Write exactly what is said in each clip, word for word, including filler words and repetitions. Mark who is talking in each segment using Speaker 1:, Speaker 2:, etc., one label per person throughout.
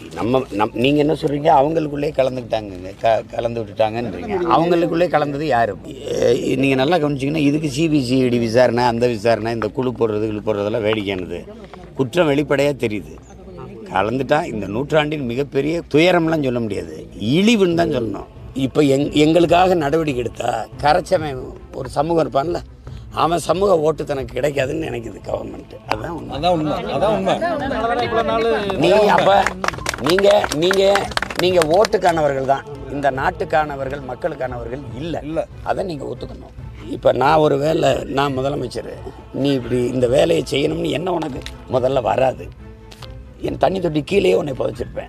Speaker 1: நம்ம நம் நீங்கள் என்ன சொல்கிறீங்க, அவங்களுக்குள்ளே கலந்துக்கிட்டாங்க க கலந்து விட்டுட்டாங்கன்றீங்க. அவங்களுக்குள்ளே கலந்தது யார்? நீங்கள் நல்லா கவனிச்சிங்கன்னா இதுக்கு சிபிசிஐடி விசாரணை, அந்த விசாரணை, இந்த குழு போடுறது குழு போடுறதெல்லாம் வேடிக்கையானது. குற்றம் வெளிப்படையாக தெரியுது. கலந்துட்டா இந்த நூற்றாண்டின் மிகப்பெரிய துயரம்லாம் சொல்ல முடியாது, இழிவுன்னு தான் சொல்லணும். இப்போ எங் எங்களுக்காக நடவடிக்கை எடுத்தா கரைச்சவன் ஒரு சமூகம் இருப்பான்ல, அவன் சமூக ஓட்டு தனக்கு கிடைக்காதுன்னு நினைக்குது கவர்மெண்ட். அதுதான் உண்மை.
Speaker 2: அதான் உண்மை அதான் உண்மை
Speaker 1: நீங்கள் அப்போ நீங்கள் நீங்கள் நீங்கள் ஓட்டுக்கானவர்கள் தான், இந்த நாட்டுக்கானவர்கள் மக்களுக்கானவர்கள் இல்லை இல்லை அதை நீங்கள் ஒத்துக்கணும். இப்போ நான் ஒரு வேலை, நான் முதலமைச்சர், நீ இப்படி இந்த வேலையை செய்யணும்னு என்ன உனக்கு முதல்ல வராது. என் தண்ணி தொட்டி கீழேயே உன்னை புதைச்சிருப்பேன்.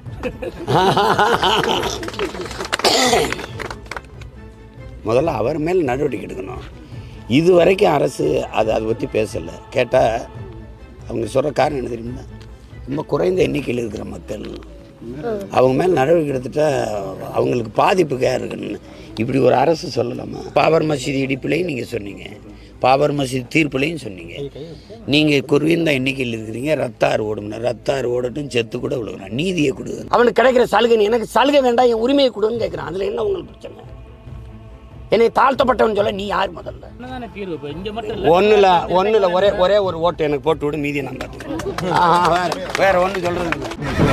Speaker 1: முதல்ல அவர் மேல் நடவடிக்கை எடுக்கணும். இது வரைக்கும் அரசு அதை அதை பற்றி பேசலை. கேட்டால் அவங்க சொல்கிற காரணம் என்ன தெரியுமா, ரொம்ப குறைந்த எண்ணிக்கையில் இருக்கிற மக்கள், அவங்க மேல் நடவடிக்கை எடுத்துட்டா அவங்களுக்கு பாதிப்புக்காக இருக்குன்னு இப்படி ஒரு அரசு சொல்லலாமா? பாபர் மசீதி இடிப்புலையும் நீங்கள் சொன்னீங்க, பாபர் மசீதி தீர்ப்புலையும் சொன்னீங்க. நீங்கள் குறைந்த எண்ணிக்கையில் இருக்கிறீங்க, ரத்தாறு ஓடும்னா ரத்தாறு ஓடட்டும், செத்து கூட விழுகிறான், நீதியை கொடு. அவனுக்கு கிடைக்கிற சலுகை, எனக்கு சலுகை வேண்டாம், என் உரிமையை கொடுன்னு கேட்குறான். அதில் என்ன உங்களுக்கு பிரச்சனை? என்னை தாழ்த்தப்பட்டவன் சொல்ல நீ யார்? முதல்ல ஒன்றுல ஒன்றுல ஒரே ஒரே ஒரு ஓட்டு எனக்கு போட்டு விடு, மீதியை நான் பார்த்துக்கிறேன். வேற ஒன்று சொல்கிறது இல்லை.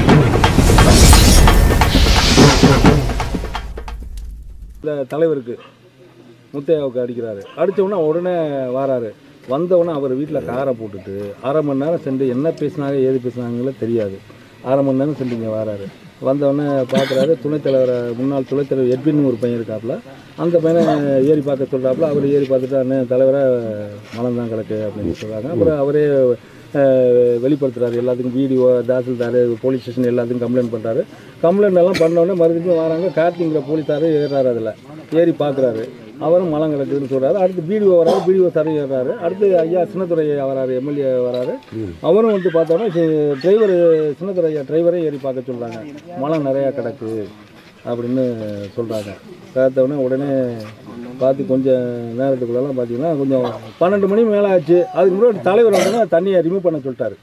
Speaker 2: இந்த தலைவருக்கு முத்தையாவுக்கு அடிக்கிறாரு, அடித்தவுடனே உடனே வராரு. வந்தவுடனே அவர் வீட்டில் காரை போட்டுட்டு அரை மணி நேரம் சென்று என்ன பேசினாங்க ஏது பேசினாங்களோ தெரியாது. அரை மணி நேரம் சென்று இங்கே வராரு. வந்தவுடனே பார்க்குறாரு, துணைத்தலைவரை முன்னாள் துணைத்தலைவர் எட்வின் ஒரு பையன் இருக்காப்புல, அந்த பையனை ஏறி பார்க்க சொல்கிறாப்புல. அவர் ஏறி பார்த்துட்டு அண்ணன் தலைவரை மனம் தான் கிடக்கு அப்படின்னு சொல்கிறாங்க. அப்புறம் அவரே வெளிப்படுத்துகிறாரு, எல்லாத்துக்கும் வீடியோ, தாசில்தார், போலீஸ் ஸ்டேஷன் எல்லாத்துக்கும் கம்ப்ளைண்ட் பண்ணுறாரு. கம்ப்ளைண்ட் எல்லாம் பண்ணோடனே மறுபடியும் வராங்க, கார்த்திங்கிற போலீஸார் ஏறுறாரு. அதில் ஏறி பார்க்குறாரு, அவரும் மலம் கிடக்குதுன்னு சொல்கிறாரு. அடுத்து பிடிஓ வராரு, பிடிஓ சாரும் ஏறாரு. அடுத்து ஐயா சின்னத்துறை வராரு, எம்எல்ஏ வராரு. அவரும் வந்து பார்த்தோன்னா டிரைவர் சின்னத்துறை ஐயா டிரைவரே ஏறி பார்க்க சொல்கிறாங்க, மலம் நிறையா கிடக்கு அப்படின்னு சொல்கிறாங்க. பார்த்தோடனே உடனே பார்த்து கொஞ்சம் நேரத்துக்குள்ளெல்லாம் பார்த்தீங்கன்னா கொஞ்சம் பன்னெண்டு மணி மேலே ஆச்சு. அதுக்கு முன்னாடி தலைவர் வந்தோன்னா தண்ணியை ரிமூவ் பண்ண சொல்லிட்டாரு.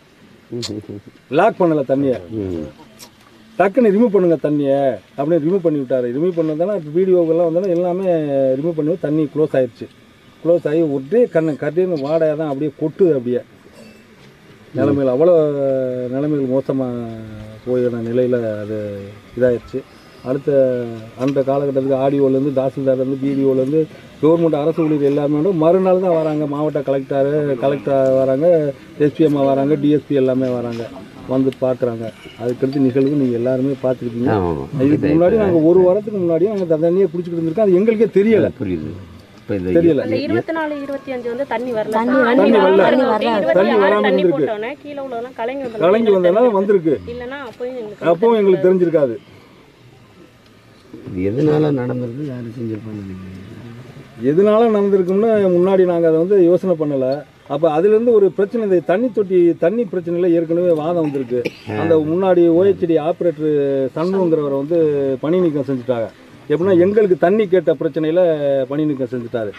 Speaker 2: லாக் பண்ணலை தண்ணியை, டக்குன்னு ரிமூவ் பண்ணுங்க தண்ணியை அப்படின்னு ரிமூவ் பண்ணி விட்டார். ரிமூவ் பண்ணதானே இப்போ வீடியோவெல்லாம் வந்தோன்னா எல்லாமே ரிமூவ் பண்ணி தண்ணி க்ளோஸ் ஆயிடுச்சு. க்ளோஸ் ஆகி ஒரே கண்ணு கட்டின்னு வாடையாக தான் அப்படியே கொட்டுது. அப்படியே நிலைமையில் அவ்வளோ நிலைமைகள் மோசமாக போயின நிலையில் அது இதாகிடுச்சு. அடுத்த அந்த காலகட்டத்துக்கு ஆடியோலேருந்து, தாசில்தார்லேருந்து, பிடிஓலேருந்து, கவர்மெண்ட் அரசு ஊழியர் எல்லாமே வந்து மறுநாள் தான் வராங்க. மாவட்ட கலெக்டர் கலெக்டர் வராங்க, எஸ்பிஎம்மா வராங்க, டிஎஸ்பி எல்லாமே வராங்க, வந்து பார்க்குறாங்க. அதுக்கடுத்து நிகழ்வு நீங்கள் எல்லாருமே பார்த்துருக்கீங்க. இதுக்கு முன்னாடி நாங்கள் ஒரு வாரத்துக்கு முன்னாடியே நாங்கள் தண்ணியை குடிச்சிக்கிட்டு இருந்திருக்கோம். அது எங்களுக்கே தெரியலை. புரியுது, தெரியல.
Speaker 3: இருபத்தி நாலு இருபத்தி அஞ்சு வந்து தண்ணி வரல,
Speaker 2: தண்ணி வரல, தண்ணி வராமல் இருந்திருக்கு. கலங்கி வந்ததுனால வந்திருக்கு, அப்பவும் எங்களுக்கு தெரிஞ்சிருக்காது.
Speaker 1: எதனால நடந்திருக்கு, யாரும் செஞ்சிருப்பாங்க,
Speaker 2: எதனால நடந்திருக்கும்னு முன்னாடி நாங்கள் அதை வந்து யோசனை பண்ணலை. அப்போ அதுலேருந்து ஒரு பிரச்சனை, இந்த தண்ணி தொட்டி தண்ணி பிரச்சனையில் ஏற்கனவே வாதம் வந்திருக்கு. அந்த முன்னாடி ஓஹெச்டி ஆப்ரேட்டர் சண்முகங்கிறவரை வந்து பணி நீக்கம் செஞ்சுட்டாங்க. எப்படின்னா எங்களுக்கு தண்ணி கேட்ட பிரச்சனையில் பணி நீக்கம் செஞ்சுட்டாரு.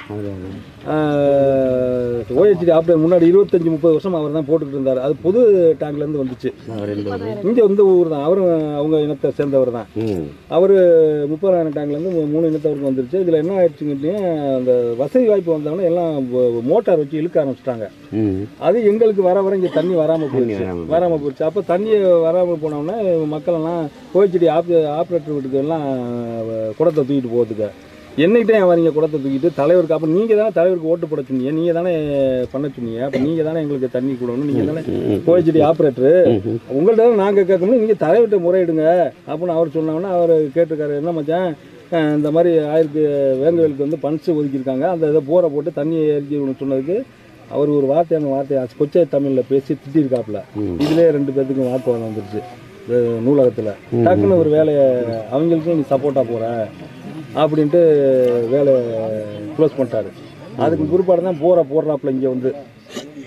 Speaker 2: ஓஹெச்டி ஆப்ரேட்டர் முன்னாடி இருபத்தஞ்சி முப்பது வருஷம் அவர் தான் போட்டுக்கிட்டு இருந்தார். அது பொது டேங்க்லேருந்து வந்துச்சு. இங்கே வந்து ஊர் தான், அவரும் அவங்க இனத்தை சேர்ந்தவர் தான். அவர் முப்பதாயிரம் டேங்க்லேருந்து மூணு இனத்தவருக்கு வந்துருச்சு. இதில் என்ன ஆயிடுச்சுங்கிட்டே, அந்த வசதி வாய்ப்பு வந்தவொடனே எல்லாம் மோட்டார் வச்சு இழுக்க ஆரம்பிச்சிட்டாங்க. அது எங்களுக்கு வர வர இங்கே தண்ணி வராமல் போயிடுச்சு வராமல் போயிடுச்சு அப்போ தண்ணியை வராமல் போனோடனே மக்களெல்லாம் ஓஹெச்டி ஆப் ஆப்ரேட்டர் வீட்டுக்கு எல்லாம் குடத்தை தூக்கிட்டு போகிறதுக்கு என்னைக்கிட்டே வரீங்க குடத்தை தூக்கிட்டு தலைவருக்கு. அப்போ நீங்கள் தானே தலைவருக்கு ஓட்டு போட சொன்னீங்க, நீங்கள் தானே பண்ண சொன்னீங்க, அப்போ நீங்கள் தானே எங்களுக்கு தண்ணி கொடுக்கணும், நீங்கள் தானே ஓஹெச்டி ஆப்ரேட்டரு, உங்கள்கிட்ட தான் நாங்கள் கேட்கணும், நீங்கள் தலைவர்கிட்ட முறையிடுங்க அப்படின்னு அவர் சொன்னாங்கன்னா அவர் கேட்டிருக்காரு. என்ன மச்சான், இந்த மாதிரி ஆயிரத்து வேங்கவேலுக்கு வந்து பன்ஸ் ஒதுக்கியிருக்காங்க, அந்த இதை போரை போட்டு தண்ணியை எரிஞ்சு சொன்னதுக்கு அவர் ஒரு வார்த்தையான வார்த்தையை கொச்சை தமிழில் பேசி திட்டிருக்காப்புல. இதுலேயே ரெண்டு பேர்த்துக்கும் வாக்குவாதம் வந்துருச்சு நூலகத்தில். டக்குன்னு ஒரு வேலையை அவங்களுக்கும் நீ சப்போர்ட்டாக போகிற அப்படின்ட்டு வேலையை க்ளோஸ் பண்ணிட்டாரு. அதுக்கு பிற்பாடு தான் போரை போடுறாப்புல இங்கே வந்து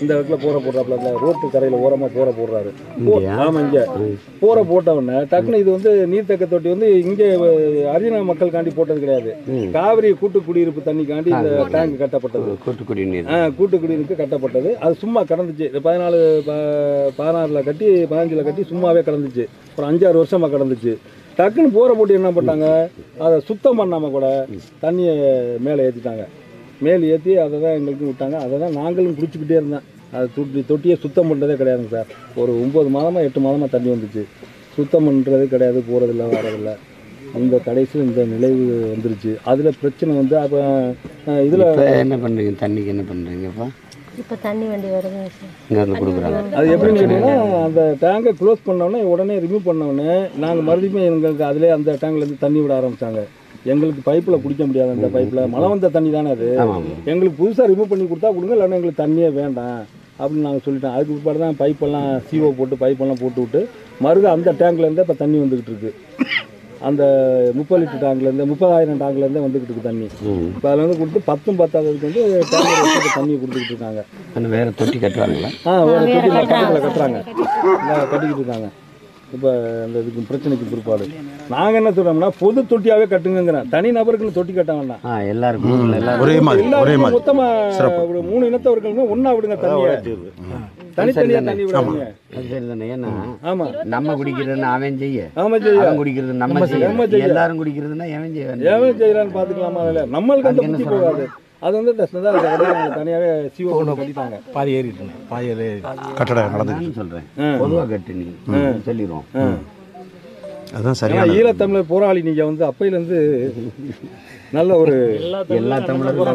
Speaker 2: இந்த இடத்துல போரை போடுறாப்புல அந்த ரோட்டு கரையில் ஓரமாக போரை போடுறாரு. ஆமாம், இங்கே போரை போட்டவுடனே டக்குன்னு இது வந்து நீர்த்தக்க தொட்டி வந்து இங்கே அரிஜினா மக்களுக்காண்டி போட்டது கிடையாது. காவிரி கூட்டு குடியிருப்பு தண்ணிக்காண்டி இந்த டேங்க் கட்டப்பட்டது. கூட்டு குடிநீர் ஆ கூட்டு குடிநீருக்கு கட்டப்பட்டது. அது சும்மா கடந்துச்சு. பதினாலு பதினாறில் கட்டி பதினஞ்சில் கட்டி சும்மாவே கடந்துச்சு. ஒரு அஞ்சாறு வருஷமாக கடந்துச்சு. டக்குன்னு போரை போட்டு என்ன பண்ணாங்க, அதை சுத்தம் பண்ணாமல் கூட தண்ணியை மேலே ஏற்றிட்டாங்க. மேல் ஏற்றி அதை தான் எங்களுக்கும் விட்டாங்க. அதை தான் நாங்களும் குடிச்சிக்கிட்டே இருந்தேன். அது தொட்டி தொட்டியை சுத்தம் பண்ணுறதே கிடையாதுங்க சார். ஒரு ஒம்பது மாதமாக எட்டு மாதமாக தண்ணி வந்துச்சு. சுத்தம் பண்ணுறது கிடையாது, போகிறதில்ல வரதில்லை. அந்த கடைசியில் இந்த நிலைவு வந்துருச்சு. அதில் பிரச்சனை வந்து அப்போ இதில்
Speaker 1: என்ன பண்ணுறீங்க, தண்ணிக்கு என்ன பண்ணுறீங்கப்பா?
Speaker 3: இப்போ தண்ணி வண்டி வருது
Speaker 1: இங்கே கொடுக்குறாங்க.
Speaker 2: அது எப்படின்னு கேட்டிங்கன்னா, அந்த டேங்கை க்ளோஸ் பண்ணோடனே உடனே ரிமூவ் பண்ணோடனே நாங்கள் மறுபடியும் எங்களுக்கு அதிலே அந்த டேங்க்லேருந்து தண்ணி விட ஆரம்பித்தாங்க. எங்களுக்கு பைப்பில் குடிக்க முடியாது. அந்த பைப்பில் மழை வந்த தண்ணி தானே அது. எங்களுக்கு புதுசாக ரிமூவ் பண்ணி கொடுத்தா கொடுங்க, இல்லைன்னா எங்களுக்கு தண்ணியே வேண்டாம் அப்படின்னு நாங்கள் சொல்லிட்டோம். அதுக்கு பிற்பாடு தான் பைப்பெல்லாம் சிஓ போட்டு பைப்பெல்லாம் போட்டு விட்டு மறுக அந்த டேங்க்லேருந்தே இப்போ தண்ணி வந்துக்கிட்டு இருக்கு. அந்த முப்பது லிட்டர் டேங்க்லேருந்து முப்பதாயிரம் டேங்க்லேருந்தே வந்துக்கிட்டு இருக்கு தண்ணி. இப்போ அதில் வந்து கொடுத்து பத்தும் பத்தாவதுக்கு வந்து டேங்கர் வச்சு தண்ணியை கொடுத்துக்கிட்டு இருக்காங்க.
Speaker 1: வேறு தொட்டி கட்டுவாங்களா?
Speaker 2: ஆ வேறு தொட்டியில் கட்டத்தில் கட்டுறாங்க, கட்டிக்கிட்டு இருக்காங்க. இப்போ அந்த இதுக்கு பிரச்சனைக்கு பிற்பாடு நாங்கள் என்ன சொல்கிறோம்னா, பொது தொட்டியாகவே கட்டுங்கிறேன். தனி நபருக்குன்னு தொட்டி கட்ட வேண்டாம்.
Speaker 1: எல்லாருக்கும்
Speaker 2: ஒரே மாதிரி மொத்தமாக ஒரு மூணு இனத்தவர்களுமே ஒன்றா விடுங்க தண்ணியை. தனித்தனியாக தண்ணி விடாதீங்க.
Speaker 1: அது சரி தானே. ஏன்னா
Speaker 2: ஆமாம்,
Speaker 1: நம்ம குடிக்கிறதுன்னு அவன் செய்ய,
Speaker 2: ஆமாம் செய்ய,
Speaker 1: அவன் குடிக்கிறது நம்ம செய்ய, எல்லாரும் குடிக்கிறதுன்னா எவன் செய்ய,
Speaker 2: எவன் செய்யலான்னு பார்த்துக்கலாமா? அதில் நம்மளுக்கு அந்த புத்தி போகாது. அது வந்து தனியாகவே சிஓ கொண்டு கட்டிட்டாங்க. பாதி ஏறிட்டு பாதி ஏறி கட்டடம் நடந்து சொல்கிறேன்.
Speaker 1: பொதுவாக கட்டு நீ சொல்லிடுவோம்.
Speaker 2: அதுதான் சரியா. ஈழத்தமிழர் போராளி நீங்கள் வந்து அப்பையிலேருந்து நல்ல ஒரு
Speaker 1: எல்லா தமிழர்களும்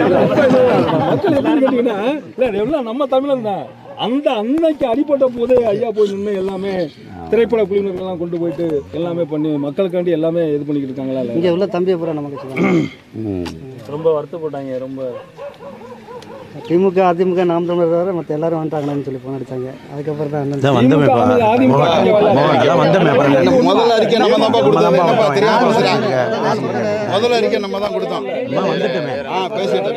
Speaker 2: மக்கள் எப்படின்னு கேட்டிங்கன்னா, இல்லை எல்லாம் நம்ம தமிழர் தான். அந்த அன்னைக்கு அடிப்பட்ட போதே ஐயா போய் நின்று எல்லாமே திரைப்பட குழுவினர்கள்லாம் கொண்டு போயிட்டு எல்லாமே பண்ணி மக்களுக்காண்டி எல்லாமே இது பண்ணிக்கிட்டு இருக்காங்களா? இல்லை
Speaker 4: இங்கே உள்ள தம்பியை பூரா நமக்கு
Speaker 2: ரொம்ப வருத்தப்பட்டாங்க. ரொம்ப
Speaker 4: திமுக அதிமுக நாம் தமிழர் தவிர மற்ற எல்லாரும் வந்துட்டாங்கன்னு சொல்லி போன் அடித்தாங்க. அதுக்கப்புறம் தான்
Speaker 5: முதல் அறிக்கை நம்ம தான் கொடுத்தோம். முதல் அறிக்கை நம்ம தான் கொடுத்தோம். பேசிட்டு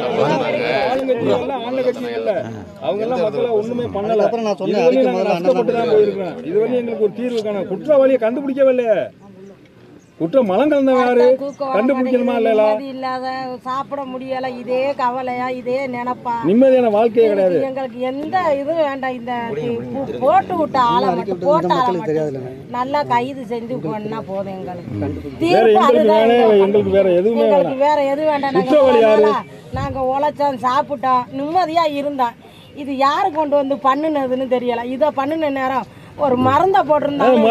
Speaker 2: அவங்க எல்லாம் மக்களை ஒண்ணுமே பண்ணல. அப்புறம் நான் சொன்னேன், இது வந்து எங்களுக்கு ஒரு தீர்வு காண குற்றவாளியை கண்டுபிடிக்கவில்லை. குற்றம் மலங்கள்ந்த யாரு கண்டுபிடிக்கணுமா? இல்ல
Speaker 6: இல்லாத சாப்பிட முடியல, இதே கவலையா, இதே நினைப்பா.
Speaker 2: நிம்மதியான வாழ்க்கையே கிடையாது.
Speaker 6: எங்களுக்கு எந்த இதுவும் வேண்டாம். இந்த போட்டு விட்ட ஆளை மட்டும் போட்ட ஆளை மட்டும் நல்லா கைது செஞ்சு பண்ணா போதும். எங்களுக்கு
Speaker 2: எங்களுக்கு வேற எதுவுமே
Speaker 6: எங்களுக்கு வேற எதுவும் வேண்டாம். நாங்க உழைச்சோம், சாப்பிட்டோம், நிம்மதியா இருந்தோம். இது யாரு கொண்டு வந்து பண்ணுனதுன்னு தெரியல. இதை பண்ணுன நேரம் ஒரு மருந்தை போட்டிருந்தாங்க.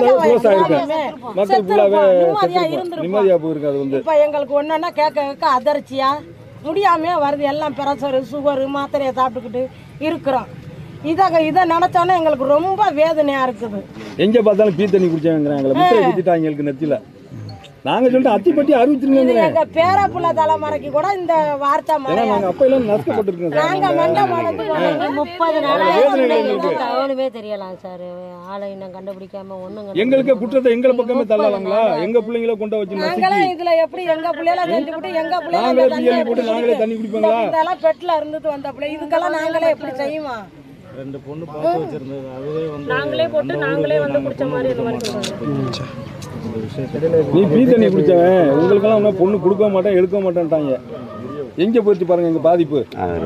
Speaker 6: இப்ப எங்களுக்கு ஒண்ணுன்னா கேட்க கேட்க அதிர்ச்சியா முடியாம வருது. எல்லாம் பிரஷரு சுகரு மாத்திரையை சாப்பிட்டுக்கிட்டு இருக்கிறோம். இதை இதை நினைச்சோன்னா எங்களுக்கு ரொம்ப வேதனையா இருக்குது.
Speaker 2: எங்க பார்த்தாலும் பீ தண்ணி குடிச்சாங்க. எங்களுக்கு நெத்தில நாங்க சொல்லிட்டு அத்திப்பட்டி அறிவிச்சிருங்க.
Speaker 6: எங்க பேரப்புள்ள தலைமுறைக்கு கூட இந்த வார்த்தை முப்பது நாளுமே தெரியலாம் சார். ஆளை இன்னும் கண்டுபிடிக்காம ஒண்ணுங்க
Speaker 2: எங்களுக்கு குற்றத்தை எங்க பக்கமே தள்ளலாங்களா? எங்க பிள்ளைங்கள கொண்டு வச்சு
Speaker 6: நாங்களே இதுல எப்படி எங்க பிள்ளைல செஞ்சுக்கிட்டு எங்க பிள்ளைங்க
Speaker 2: தண்ணி குடிப்பாங்களா?
Speaker 6: இதெல்லாம் பெட்ல இருந்துட்டு வந்த பிள்ளை இதுக்கெல்லாம் நாங்களே எப்படி செய்வோம்?
Speaker 2: ரெண்டு பொண்ணு பார்த்து வச்சிருந்தது அதுவே வந்து
Speaker 3: நாங்களே போட்டு நாங்களே வந்து குடிச்ச மாதிரி இந்த மாதிரி சொல்றாங்க.
Speaker 2: நீ பீ தண்ணி குடிச்சவன் உங்களுக்கெல்லாம் ஒன்றும் பொண்ணு கொடுக்க மாட்டேன் எடுக்க மாட்டேன்ட்டாங்க. எங்கே போயிட்டு பாருங்க எங்கள் பாதிப்பு.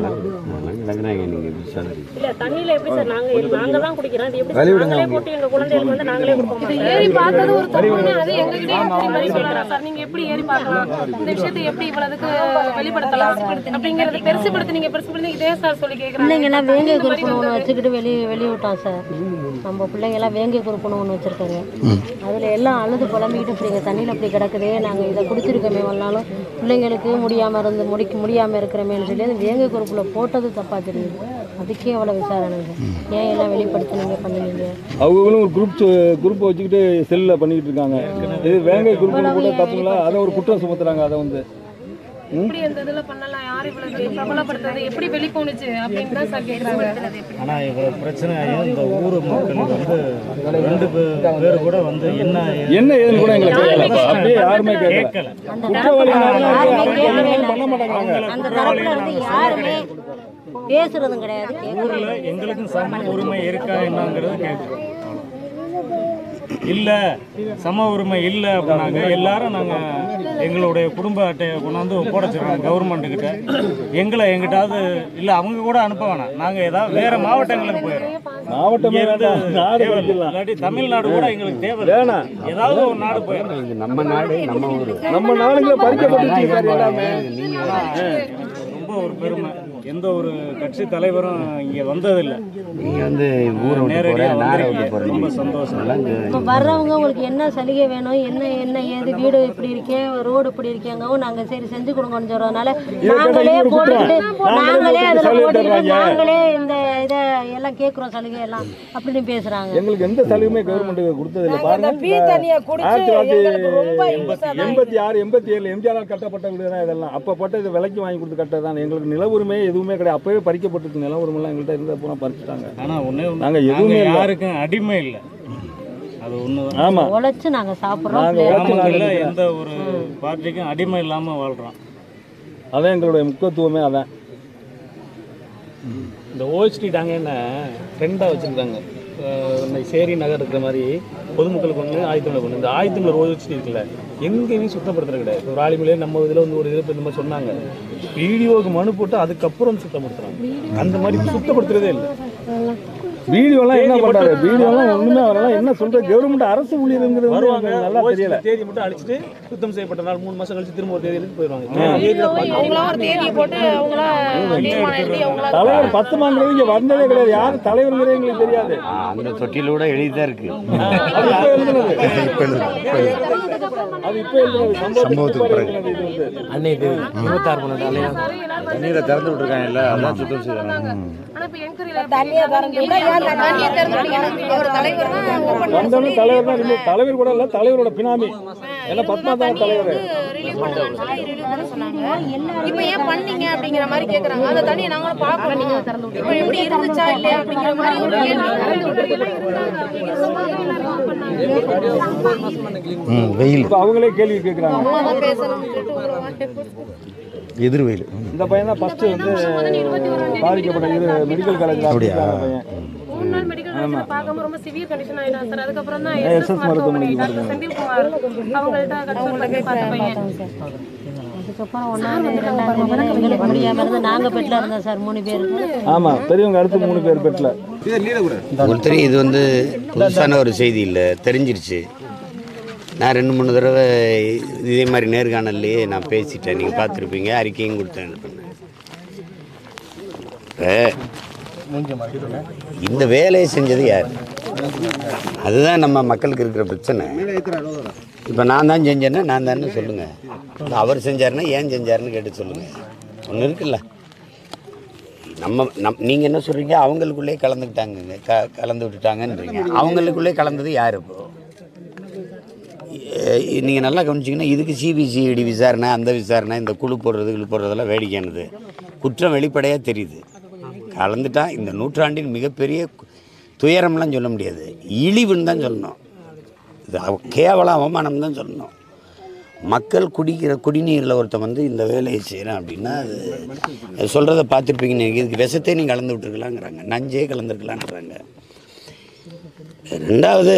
Speaker 3: இல்ல தண்ணியில எப்படி சார் நாங்க நாங்க தான் குடிக்கிறோம். அது எப்படி நாங்களே போட்டு எங்க குழந்தைகளுக்கு வந்து நாங்களே கொடுப்போம். ஏறி பார்த்தது ஒரு தப்புன்னு அது எங்ககிட்ட மாதிரி சொல்றாங்க சார். நீங்க எப்படி ஏறி பார்க்கலாம், இந்த விஷயத்தை எப்படி இவ்வளவுக்கு வெளிப்படுத்தலாம் அப்படிங்கறது பெருசுபடுத்தி நீங்க பெருசுபடுத்தி இதே சார் சொல்லி கேக்குறாங்க.
Speaker 6: பிள்ளைங்க எல்லாம் வேங்கை குறுப்பு ஒன்று வச்சுக்கிட்டு வெளியே வெளியே விட்டான் சார். நம்ம பிள்ளைங்க எல்லாம் வேங்கை குறுப்புன்னு ஒன்று வச்சிருக்காங்க. அதுல எல்லாம் அழுது புலம்பிக்கிட்டு இப்படி தண்ணியில அப்படி கிடக்குதே, நாங்க இதை குடிச்சிருக்கோமே வந்தாலும் பிள்ளைங்களுக்கு முடியாம இருந்து முடிக்க முடியாம இருக்கிறமேன்னு சொல்லி அந்த வேங்கை குறுப்புல போட்டது தப்பா தெரியுது. அதுக்கே அவ்வளோ விசாரணைங்க. ஏன் எல்லாம் வெளிப்படுத்தினீங்க பண்ணுவீங்க?
Speaker 2: அவங்களும் ஒரு குரூப் குரூப்பை வச்சுக்கிட்டு செல்லில் பண்ணிக்கிட்டு இருக்காங்க. இது வேங்கை குரூப் கூட தப்புங்களா? அதை ஒரு குற்றம் சுமத்துறாங்க. அதை வந்து
Speaker 3: எப்படி அந்த இதில் பண்ணலாம், யார் இவ்வளவு பிரபலப்படுத்துறது, எப்படி வெளிப்போனுச்சு அப்படின்னு தான் சார் கேட்குறாங்க.
Speaker 7: ஆனால் இவ்வளோ பிரச்சனையாயும் இந்த ஊர் மக்களுக்கு வந்து ரெண்டு பேர் கூட வந்து என்ன
Speaker 2: என்ன ஏதுன்னு கூட எங்களை கேட்கல. அப்படியே யாருமே கேட்கல. குற்றவாளி பண்ண மாட்டாங்க.
Speaker 6: அந்த தரப்புல வந்து யாருமே பேசுறதும் கிடையாது.
Speaker 7: ஊர்ல எங்களுக்கும் சம உரிமை இருக்கா என்னங்கிறது கேட்குறோம். இல்லை சம உரிமை இல்லை அப்படின்னாங்க எல்லாரும் நாங்கள் எங்களுடைய குடும்ப அட்டையை கொண்டாந்து ஒப்படைச்சிடுறோம் கவர்மெண்ட்டுக்கிட்ட. எங்களை எங்கிட்டாவது இல்லை அவங்க கூட அனுப்ப வேணாம், நாங்கள் ஏதாவது வேறு மாவட்டங்களுக்கு போயிடுறோம்.
Speaker 2: மாவட்டம்
Speaker 7: இல்லாட்டி தமிழ்நாடு கூட எங்களுக்கு தேவை வேணாம், ஏதாவது ஒரு நாடு போயிடுறோம்.
Speaker 1: இது நம்ம நாடு, நம்ம ஊர்,
Speaker 2: நம்ம நாடுகளை பறிக்கப்பட்டு எல்லாமே
Speaker 7: ரொம்ப ஒரு பெருமை. எந்த ஒரு கட்சி தலைவரும் இங்கே வந்ததில்லை.
Speaker 1: நீங்கள் வந்து ஊரை நேரடியாக
Speaker 7: ரொம்ப சந்தோஷம்.
Speaker 6: இப்போ வர்றவங்க உங்களுக்கு என்ன சலுகை வேணும், என்ன என்ன ஏது வீடு இப்படி இருக்கே, ரோடு இப்படி இருக்கேங்கவும் நாங்கள் சரி செஞ்சு கொடுங்கன்னு சொல்கிறதுனால நாங்களே போட்டுக்கிட்டு நாங்களே அதில் போட்டுக்கிட்டு நாங்களே இந்த இதை எல்லாம் கேட்குறோம் சலுகை எல்லாம் அப்படின்னு பேசுகிறாங்க.
Speaker 2: எங்களுக்கு எந்த சலுகையுமே கவர்மெண்ட் கொடுத்ததில்லை. பாருங்க, ஆயிரத்தி தொள்ளாயிரத்தி எண்பத்தி ஆறு எண்பத்தி ஏழு எம்ஜிஆர் கட்டப்பட்ட வீடு தான் இதெல்லாம். அப்போ போட்டு இது விலைக்கு வாங்கி கொடுத்து கட்டது தான். எங்களுக்கு நில உரிமை எதுவுமே கிடையாது. அப்பவே பறிக்கப்பட்டிருக்கு நில உரிமைலாம் எங்கள்கிட்ட இருந்த பூரா பறிச்சுட்டாங்க.
Speaker 7: ஆனால் ஒன்று
Speaker 2: நாங்கள் எதுவுமே
Speaker 7: யாருக்கும் அடிமை இல்லை, அது ஒன்று.
Speaker 2: ஆமாம்,
Speaker 6: உழைச்சு நாங்கள் சாப்பிட்றோம்.
Speaker 7: எந்த ஒரு பார்ட்டிக்கும் அடிமை இல்லாமல் வாழ்கிறோம்.
Speaker 2: அதான் எங்களுடைய முக்கியத்துவமே. அதான்
Speaker 8: இந்த ஓஎஸ்டி டாங்க என்ன ட்ரெண்டாக வச்சுருக்காங்க. சேரி நகர் இருக்கிற மாதிரி பொதுமக்களுக்கு ஒன்று ஆயுத்தமிழர் ஒன்று. இந்த ஆயுத்தமிழர் ஓஎஸ்டி இருக்குல்ல, எங்கேயுமே சுத்தப்படுத்துறது கிடையாது. ஒரு ஆலிமலையே நம்ம இதில் வந்து ஒரு இதில் இந்த மாதிரி சொன்னாங்க, வீடியோவுக்கு மனு போட்டு அதுக்கப்புறம் சுத்தப்படுத்துகிறாங்க. அந்த மாதிரி சுத்தப்படுத்துறதே இல்லை.
Speaker 2: வீடியோலாம் என்ன பண்றாரு? வீடியோலாம் ஒண்ணுமே அவரெல்லாம் என்ன சொல்ற? கவர்மெண்ட் அரசு ஊழியருங்கிறது
Speaker 8: வருவாங்க,
Speaker 2: நல்லா தெரியல.
Speaker 8: தேதி மட்டும் அழிச்சிட்டு சுத்தம் செய்யப்பட்ட நாள் மூணு மாசம் கழிச்சு திரும்ப ஒரு தேதி எடுத்து போயிடுவாங்க.
Speaker 2: தலைவர் பத்து மாங்கிறது இங்க வந்ததே கிடையாது. யாரு தலைவருங்கிறதே எங்களுக்கு தெரியாது.
Speaker 1: அந்த தொட்டிலோட எழுதிதான் இருக்கு.
Speaker 2: அது இப்ப எழுதுனது. அது இப்ப எழுதுனது சம்பவத்துக்கு பிறகு
Speaker 8: அன்னைக்கு இருபத்தாறு பன்னெண்டு
Speaker 5: தண்ணீரை திறந்து விட்டுருக்காங்கல்ல, அதான் சுத்தம் செய்யறாங்க.
Speaker 2: வந்தவனும் தலைவர் தான். தலைவர் கூட இல்ல, தலைவரோட பினாமி. ஏன்னா பத்மா தான் தலைவர்.
Speaker 3: இப்ப ஏன் பண்ணீங்க அப்படிங்கிற மாதிரி கேக்குறாங்க. அந்த தண்ணியை நாங்களும் பார்க்கணும், இப்ப எப்படி இருந்துச்சா இல்லையா அப்படிங்கிற மாதிரி ஒரு
Speaker 1: வெயில்
Speaker 2: இப்ப அவங்களே கேள்வி கேட்கறாங்க.
Speaker 1: எதிர்வெயில்.
Speaker 2: இந்த பையன் தான் ஃபர்ஸ்ட் வந்து பாதிக்கப்பட்ட இது மெடிக்கல் காலேஜ்ல அப்படியே பையன்.
Speaker 3: மூணு நாள் மெடிக்கல் காலேஜ்ல பார்க்காம ரொம்ப சிவியர் கண்டிஷன் ஆயிட்டான் சார். அதுக்கப்புறம் தான் எஸ்எஸ் மருத்துவமனைக்கு டாக்டர் செந்தில்குமார் அவங்கள்ட்ட கன்சல்ட் பண்ணி பார்த்த பையன்.
Speaker 6: அதுக்கப்புறம் ஒன்றாவது ரெண்டாவது எங்களுக்கு முடியாமல் இருந்து நாங்கள் பெட்டில் இருந்தோம் சார், மூணு பேர்.
Speaker 2: ஆமாம், பெரியவங்க அடுத்து மூணு பேர் பெட்டில்.
Speaker 1: ஒருத்தர் இது வந்து புதுசான ஒரு செய்தி இல்லை, தெரிஞ்சிருச்சு. நான் ரெண்டு மூணு தடவை இதே மாதிரி நேர்காணல்லையே நான் பேசிட்டேன், நீங்கள் பார்த்துருப்பீங்க, அறிக்கையும் கொடுத்தேன். இந்த வேலையை செஞ்சது யார்? அதுதான் நம்ம மக்களுக்கு இருக்கிற பிரச்சனை. இப்போ நான் தான் செஞ்சேன்னா நான் தானே சொல்லுங்கள். இப்போ அவர் செஞ்சாருன்னா ஏன் செஞ்சாருன்னு கேட்டு சொல்லுங்கள். ஒன்று இருக்குல்ல, நம்ம நம் நீங்கள் என்ன சொல்கிறீங்க? அவங்களுக்குள்ளே கலந்துக்கிட்டாங்க, க கலந்து விட்டுட்டாங்கன்றீங்க. அவங்களுக்குள்ளே கலந்தது யார்? இப்போது நீங்கள் நல்லா கவனிச்சிங்கன்னா இதுக்கு சிபிசிஐடி விசாரணை, அந்த விசாரணை, இந்த குழு போடுறது குழு போடுறதெல்லாம் வேடிக்கையானது. குற்றம் வெளிப்படையாக தெரியுது. கலந்துட்டான். இந்த நூற்றாண்டின் மிகப்பெரிய துயரம்லாம் சொல்ல முடியாது, இழிவுன்னு தான் சொல்லணும். இது கேவலம் அவமானம் தான் சொல்லணும். மக்கள் குடிக்கிற குடிநீரில் ஒருத்தன் வந்து இந்த வேலையை செய்கிறான் அப்படின்னா அது சொல்கிறத பார்த்துருப்பீங்கன்னு. இதுக்கு விஷத்தை நீ கலந்து விட்டுருக்கலாங்கிறாங்க, நஞ்சே கலந்துருக்கலான்றாங்க. ரெண்டாவது,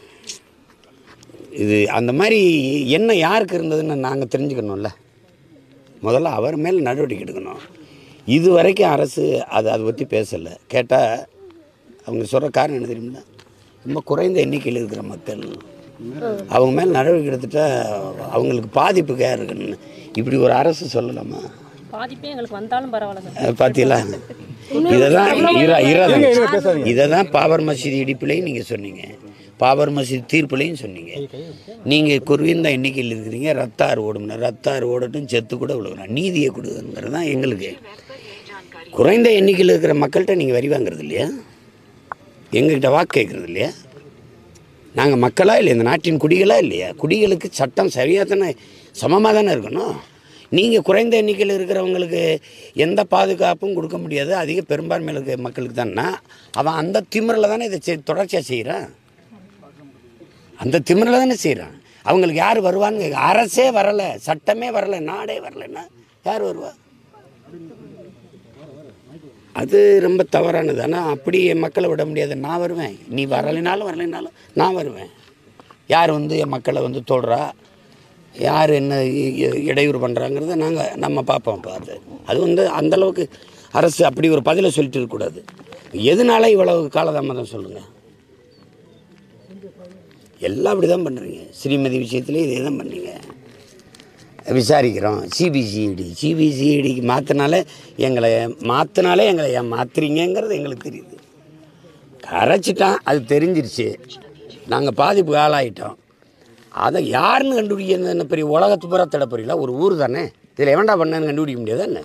Speaker 1: இது அந்த மாதிரி என்ன யாருக்கு இருந்ததுன்னு நாங்கள் தெரிஞ்சுக்கணும்ல. முதல்ல அவர் மேலே நடவடிக்கை எடுக்கணும். இது வரைக்கும் அரசு அது அதை பற்றி பேசலை. கேட்டால் அவங்க சொல்கிற காரணம் என்ன தெரியுமா? ரொம்ப குறைந்த எண்ணிக்கையில் இருக்கிற மக்கள், அவங்க மேலே நடவடிக்கை எடுத்துட்டா அவங்களுக்கு பாதிப்பு கேர் இருக்குன்னு இப்படி ஒரு அரசு சொல்லலாமா?
Speaker 3: பாதிப்பே எங்களுக்கு வந்தாலும் பரவாயில்ல.
Speaker 1: பார்த்தீங்களா? இதை தான் இதை தான் பாபர் மசீதி இடிப்புலையும் நீங்கள் சொன்னீங்க, பாபர் மசீதி தீர்ப்புலையும் சொன்னீங்க. நீங்கள் குறைந்த எண்ணிக்கையில் இருக்கிறீங்க, ரத்தாறு ஓடும்னா ரத்தாறு ஓடட்டும், செத்து கூட விழுகிறோம், நீதியை கொடுங்கிறது தான் எங்களுக்கு. குறைந்த எண்ணிக்கையில் இருக்கிற மக்கள்கிட்ட நீங்கள் வரி வாங்குறது இல்லையா? எங்ககிட்ட வாக்கு கேட்குறது இல்லையா? நாங்கள் மக்களாக இல்லை, இந்த நாட்டின் குடிகளாக இல்லையா? குடிகளுக்கு சட்டம் சரியாக தானே, சமமாக தானே இருக்கணும். நீங்கள் குறைந்த எண்ணிக்கையில் இருக்கிறவங்களுக்கு எந்த பாதுகாப்பும் கொடுக்க முடியாது, அதிக பெரும்பான்மையில் இருக்கிற மக்களுக்கு தானே. அவன் அந்த திமிரில் தானே இதை தொடர்ச்சியாக செய்கிறான், அந்த திமிரில் தானே செய்கிறான். அவங்களுக்கு யார் வருவான்னு கேட்க, அரசே வரலை, சட்டமே வரலை, நாடே வரலைன்னா யார் வருவா? அது ரொம்ப தவறானது. ஆனால் அப்படி என் மக்களை விட முடியாது. நான் வருவேன், நீ வரலைனாலும் வரலைனாலும் நான் வருவேன். யார் வந்து என் மக்களை வந்து தொடுறா, யார் என்ன இடையூறு பண்ணுறாங்கிறத நாங்கள் நம்ம பார்ப்போம். இப்போ அது அது வந்து அந்தளவுக்கு அரசு அப்படி ஒரு பதிலை சொல்லிட்டு இருக்கக்கூடாது. எதனால இவ்வளவு காலதாமதம் சொல்லுங்கள்? எல்லாம் அப்படி தான் பண்ணுறீங்க. ஸ்ரீமதி விஷயத்துலேயே இதே தான் பண்ணீங்க. விசாரிக்கிறோம் சிபிசிஐடி சிபிசிஐடிக்கு மாற்றினாலே எங்களை மாற்றினாலே எங்களை ஏன் மாற்றுறீங்கிறது எங்களுக்கு தெரியுது. கரைச்சிட்டான், அது தெரிஞ்சிருச்சு, நாங்கள் பாதிப்பு ஆளாயிட்டோம். அதை யாருன்னு கண்டுபிடிக்கிறது என்ன பெரிய உலகத்து பூரா தேட போறீங்களா? ஒரு ஊர் தானே, இதில் எவன்டா பண்ணு கண்டுபிடிக்க முடியாது என்ன?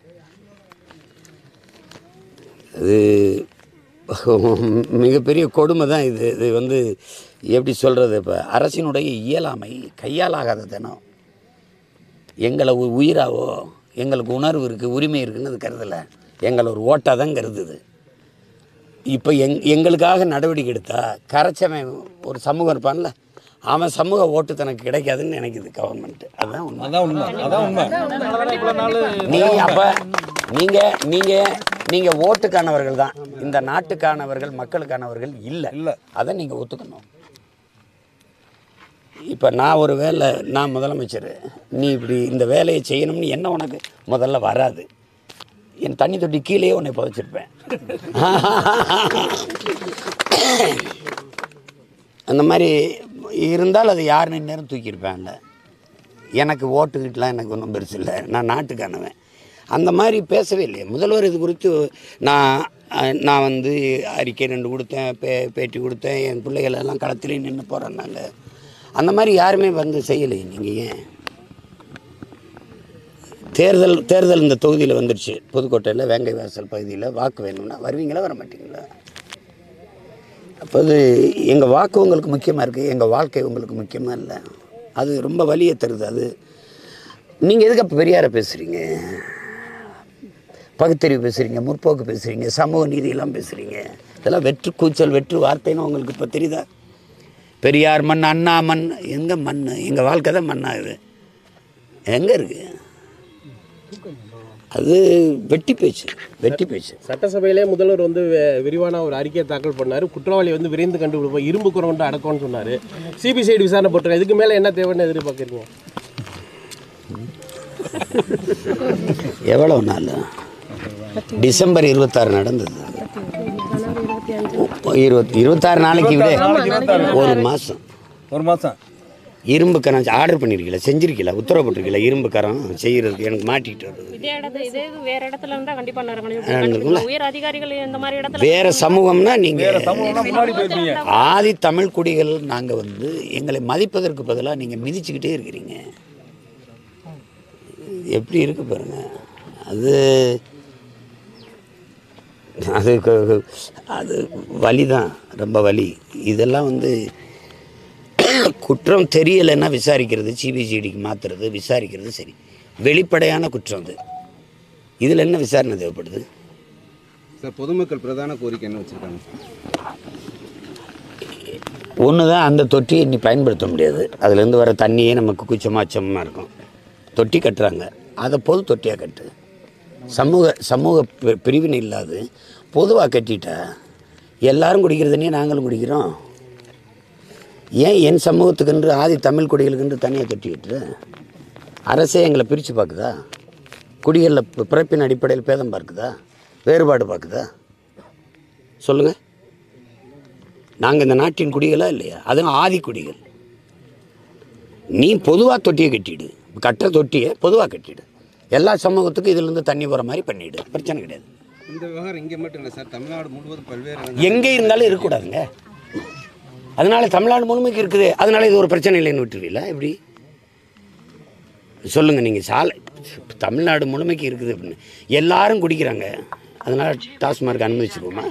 Speaker 1: அது மிகப்பெரிய கொடுமை தான் இது. இது வந்து எப்படி சொல்கிறது, இப்போ அரசினுடைய இயலாமை, கையாலாகாத தினம். எங்களை உயிராவோ, எங்களுக்கு உணர்வு இருக்குது, உரிமை இருக்குன்னு அது கருதலை, எங்களை ஒரு ஓட்டாக தான் கருதுது. இப்போ எங் எங்களுக்காக நடவடிக்கை எடுத்தால் கரைச்சவன் ஒரு சமூகம் இருப்பான்ல, அவன் சமூக ஓட்டு தனக்கு கிடைக்காதுன்னு நினைக்குது கவர்மெண்ட். அதுதான் உண்மை.
Speaker 2: அதான் உண்மை அதான் உண்மை
Speaker 1: நீங்கள் அப்போ நீங்கள் நீங்கள் நீங்கள் ஓட்டுக்கானவர்கள் தான், இந்த நாட்டுக்கானவர்கள், மக்களுக்கானவர்கள் இல்லை இல்லை அதை நீங்கள் ஒத்துக்கணும். இப்போ நான் ஒரு வேலை, நான் முதலமைச்சர், நீ இப்படி இந்த வேலையை செய்யணும்னு என்ன உனக்கு முதல்ல வராது. என் தண்ணி தொட்டி கீழே உன்னை புதைச்சிருப்பேன். அந்த மாதிரி இருந்தால் அது யாருன்னு நேரம் தூக்கியிருப்பேன்ல. எனக்கு ஓட்டுக்கிட்டலாம் எனக்கு ஒன்றும் பெருசு இல்லை, நான் நாட்டுக்கானவன். அந்த மாதிரி பேசவே இல்லையே முதல்வர். இது குறித்து நான் நான் வந்து அறிக்கை ரெண்டு கொடுத்தேன், பே பேட்டி கொடுத்தேன், என் பிள்ளைகள் எல்லாம் களத்திலே நின்று போகிறேன்னாங்க. அந்த மாதிரி யாருமே வந்து செய்யலையே. நீங்கள் ஏன் தேர்தல் தேர்தல் இந்த தொகுதியில் வந்துடுச்சு, புதுக்கோட்டையில் வேங்கை வாசல் பகுதியில் வாக்கு வேணும்னா வருவீங்களா, வர மாட்டீங்களா? அப்போது எங்கள் வாக்கு உங்களுக்கு முக்கியமாக இருக்குது, எங்கள் வாழ்க்கை உங்களுக்கு முக்கியமாக இல்லை. அது ரொம்ப வலியை தருது. அது நீங்கள் எதுக்கு அப்போ பெரியாரை பேசுகிறீங்க, பகுத்தறிவு பேசுகிறீங்க, முற்போக்கு பேசுகிறீங்க, சமூக நீதியெல்லாம் பேசுகிறீங்க? இதெல்லாம் வெற்று கூச்சல், வெற்று வார்த்தைன்னு உங்களுக்கு இப்போ தெரியுதா? பெரியார் மண், அண்ணா மண், எங்கே மண்? எங்கள் வாழ்க்கை தான் மண்ணாகுது. எங்கே இருக்குது? அது வெட்டி பேச்சு, வெட்டி பேச்சு.
Speaker 9: சட்டசபையிலே முதல்வர் வந்து விரிவான ஒரு அறிக்கையை தாக்கல் பண்ணார். குற்றவாளி வந்து விரைந்து கண்டுபிடிப்போம், இரும்பு குரம் கொண்டு அடக்கம்னு சொன்னார். சிபிசிஐடி விசாரணை போட்டுருங்க, இதுக்கு மேலே என்ன தேவைன்னு எதிர்பார்க்குறீங்க?
Speaker 1: எவ்வளோ நாள்? டிசம்பர் இருபத்தாறு நடந்தது. இருபத்தி இருபத்தாறு நாளைக்கு விட ஒரு மாதம்
Speaker 2: ஒரு மாதம்
Speaker 1: இரும்பு கரம் ஆர்டர் பண்ணியிருக்கல, செஞ்சிருக்கல, உத்தரவு போட்டிருக்கல இரும்பு கரம் செய்யறதுக்கு. எனக்கு மாட்டிக்கிட்டு வருது.
Speaker 3: இதே இடத்துல இதே வேற இடத்துல இருந்தா கண்டிப்பா நடக்கணும். உயர் அதிகாரிகள் இந்த மாதிரி இடத்துல
Speaker 1: வேற சமூகம்னா நீங்க
Speaker 2: முன்னாடி போயிருக்கீங்க.
Speaker 1: ஆதி தமிழ் குடிகள் நாங்க வந்து எங்களை மதிப்பதற்கு பதிலாக நீங்க மிதிச்சுக்கிட்டே இருக்கிறீங்க. எப்படி இருக்கு பாருங்க. அது அது அது வலி தான், ரொம்ப வலி. இதெல்லாம் வந்து குற்றம் தெரியலைன்னா விசாரிக்கிறது, சிபிசிஐடிக்கு மாற்றுறது, விசாரிக்கிறது சரி. வெளிப்படையான குற்றம் அது, இதில் என்ன விசாரணை தேவைப்படுது?
Speaker 10: சார், பொதுமக்கள் பிரதான கோரிக்கை என்ன வச்சுருக்காங்க?
Speaker 1: ஒன்று தான், அந்த தொட்டியை இன்னி பயன்படுத்த முடியாது, அதுலேருந்து வர தண்ணியே நமக்கு கூச்சமாக அச்சமாக இருக்கும். தொட்டி கட்டுறாங்க, அதை பொது தொட்டியாக கட்டு. சமூக சமூக பிரிவினை இல்லாது பொதுவாக கட்டிட்டா எல்லாரும் குடிக்கிற தண்ணியை நாங்களும் குடிக்கிறோம். ஏன் என் சமூகத்துக்குன்று, ஆதி தமிழ் குடிகளுக்குன்று தனியாக தொட்டிக்கிட்டு அரசே எங்களை பிரித்து பார்க்குதா? குடிகளில் பிறப்பின் அடிப்படையில் பேதம் பார்க்குதா? வேறுபாடு பார்க்குதா? சொல்லுங்கள். நாங்கள் இந்த நாட்டின் குடிகளா இல்லையா? அதுவும் ஆதி குடிகள். நீ பொதுவாக தொட்டியை கட்டிடு, கட்டுற தொட்டியை பொதுவாக கட்டிடு, எல்லா சமூகத்துக்கும் இதிலிருந்து தண்ணி போகிற மாதிரி பண்ணிவிடு, பிரச்சனை கிடையாது.
Speaker 10: இந்த விவகாரம் இங்கே மட்டும் இல்லை சார், தமிழ்நாடு முழுவதும் பல்வேறு
Speaker 1: எங்கே இருந்தாலும் இருக்கக்கூடாதுங்க. அதனால தமிழ்நாடு முழுமைக்கு இருக்குது, அதனால இது ஒரு பிரச்சனை இல்லைன்னு விட்டுருவீங்களா? எப்படி சொல்லுங்கள் நீங்கள்? சாலை தமிழ்நாடு முழுமைக்கு இருக்குது அப்படின்னு எல்லாரும் குடிக்கிறாங்க, அதனால் டாஸ்மார்க் அனுமதிச்சுருவோமா?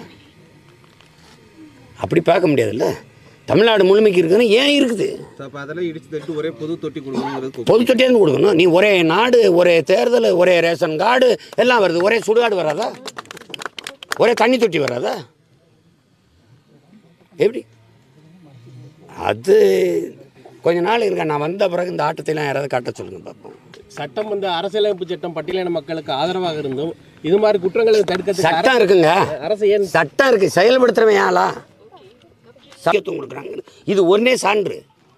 Speaker 1: அப்படி பார்க்க முடியாதுல்ல. தமிழ்நாடு முழுமைக்கு இருக்குதுன்னா ஏன் இருக்குது?
Speaker 10: அதெல்லாம் இடிச்சு தட்டு ஒரே பொது தொட்டி கொடுக்கணும்,
Speaker 1: பொது தொட்டியாருந்து கொடுக்கணும். நீ ஒரே நாடு, ஒரே தேர்தல், ஒரே ரேஷன் கார்டு எல்லாம் வருது, ஒரே சுடுகாடு வராதா? ஒரே தண்ணி தொட்டி வராதா? எப்படி? அது கொஞ்ச நாள் இருக்கா, நான் வந்த பிறகு இந்த ஆட்டத்தைலாம் யாராவது காட்ட சொல்லுங்க பார்ப்போம்.
Speaker 9: சட்டம் வந்து அரசியலமைப்பு சட்டம் பட்டியலின மக்களுக்கு ஆதரவாக இருந்தும் இது மாதிரி குற்றங்களை தடுக்க
Speaker 1: சட்டம் இருக்குங்க,
Speaker 9: அரசு ஏன்
Speaker 1: சட்டம் இருக்கு, செயல்படுத்துறவன் ஆளா சத்தியத்துவம் கொடுக்குறாங்க. இது ஒன்னே சான்று.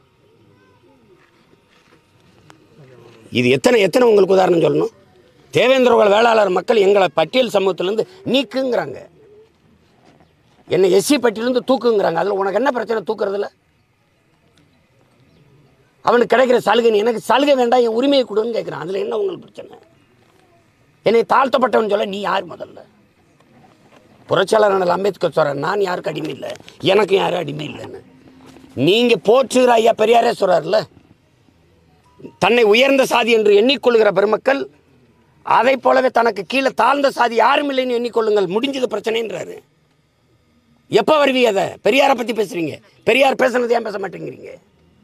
Speaker 1: இது எத்தனை எத்தனை உங்களுக்கு உதாரணம் சொல்லணும்? தேவேந்திர வேளாளர் மக்கள் எங்களை பட்டியல் சமூகத்திலேருந்து நீக்குங்கிறாங்க, என்ன எஸ்சி பட்டியலேருந்து தூக்குங்கிறாங்க. அதில் உனக்கு என்ன பிரச்சனை தூக்குறதுல? அவனுக்கு கிடைக்கிற சலுகை, எனக்கு சலுகை வேண்டாம், என் உரிமையை கொடுன்னு கேட்குறான். அதில் என்ன உங்களுக்கு பிரச்சனை? என்னை தாழ்த்தப்பட்டவன் சொல்ல நீ யார்? முதல்ல புரட்சியாளர் அம்பேத்கர் சொல்கிறார், நான் யாருக்கு அடிமை இல்லை, எனக்கு யாரும் அடிமை இல்லைன்னு. நீங்கள் போற்றுகிற ஐயா பெரியாரே சொல்கிறார்ல, தன்னை உயர்ந்த சாதி என்று எண்ணிக்கொள்கிற பெருமக்கள் அதை போலவே தனக்கு கீழே தாழ்ந்த சாதி யாரும் இல்லைன்னு எண்ணிக்கொள்ளுங்கள், முடிஞ்சது பிரச்சனைன்றாரு. எப்போ வருவீங்க? அதை பெரியாரை பற்றி பேசுகிறீங்க, பெரியார் பேசுனது ஏன் பேச மாட்டேங்கிறீங்க?